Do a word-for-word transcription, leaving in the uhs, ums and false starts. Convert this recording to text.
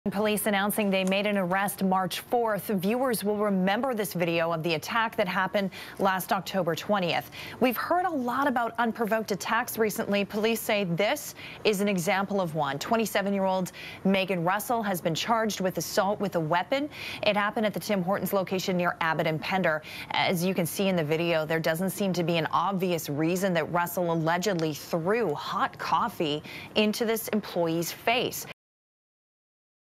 Police announcing they made an arrest March fourth. Viewers will remember this video of the attack that happened last October twentieth. We've heard a lot about unprovoked attacks recently. Police say this is an example of one. twenty-seven-year-old Megan Russell has been charged with assault with a weapon. It happened at the Tim Hortons location near Abbott and Pender. As you can see in the video, there doesn't seem to be an obvious reason that Russell allegedly threw hot coffee into this employee's face.